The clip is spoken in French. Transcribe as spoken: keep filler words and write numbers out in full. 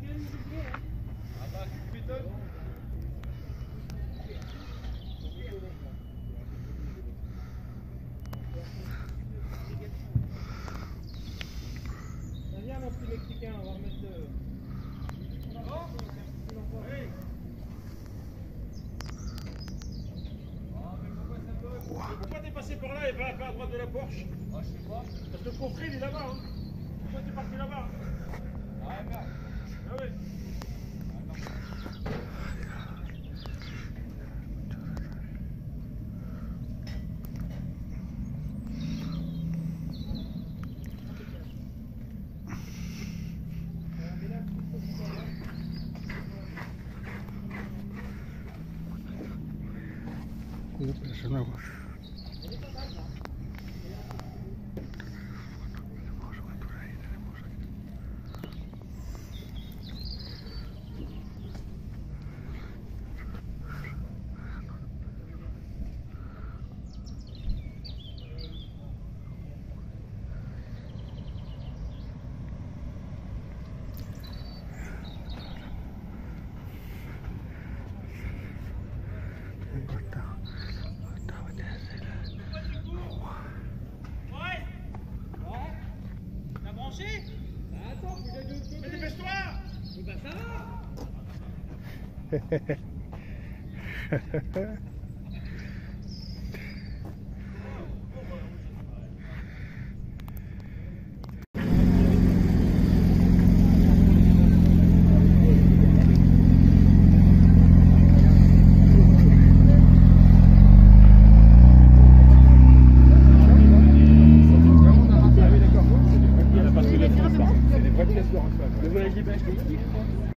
Viens mon petit Mexicain, on va remettre de... Pourquoi t'es passé par là et pas, pas à droite de la Porsche? Ah, je sais pas. Parce que le coffret il est là-bas. Hein. Pourquoi t'es parti là-bas? Ah, merde. Ah ouais. Es nuevos. Attends, faut que j'aille de l'autre côté. Mais dépêche-toi! Eh ben ça va. Le volet